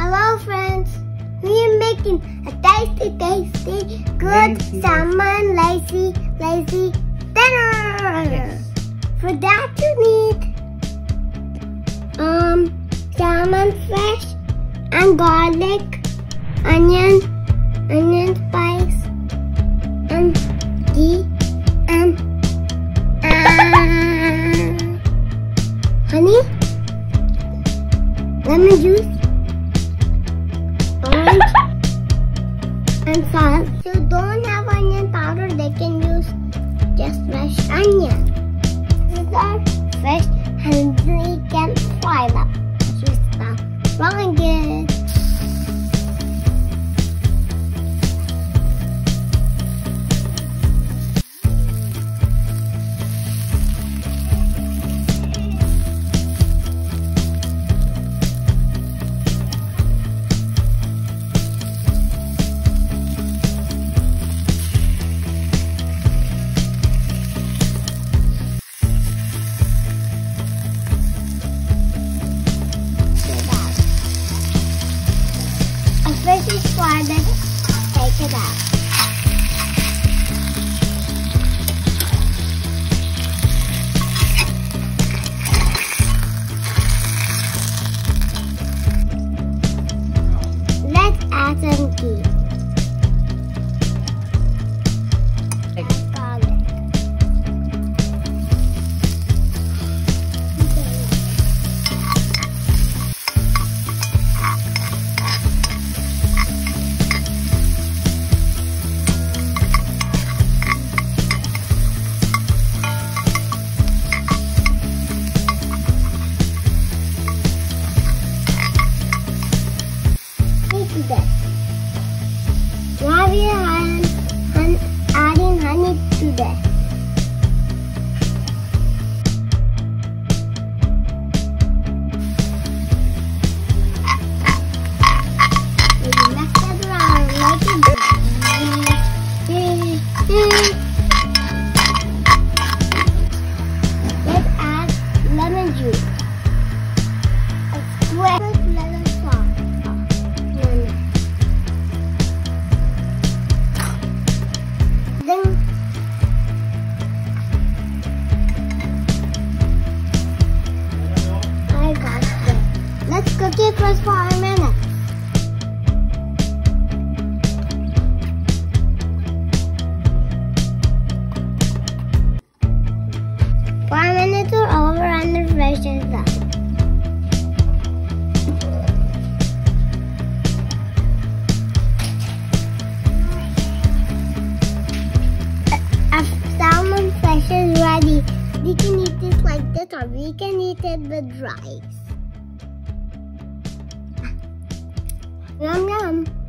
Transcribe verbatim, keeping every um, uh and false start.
Hello friends, we are making a tasty, tasty, good salmon lazy, lazy dinner. Yes. For that you need um salmon fish and garlic, onion, onion spice, and ghee, and uh, honey, lemon juice, orange, and salt. If you don't have onion powder, they can use just fresh onion. This is our fish, and we can fry them. Just stop frying it. Fish is fried, then take it out. Let's add some ghee. And garlic. This. Now we are adding honey to this. We mix it around like it. Let's add lemon juice. A square of lemon sauce. I got it. Let's cook it for five minutes. Five minutes are over and the fish is done. Salmon fish is ready. We can eat this like this, or we can eat it with rice. Yum yum.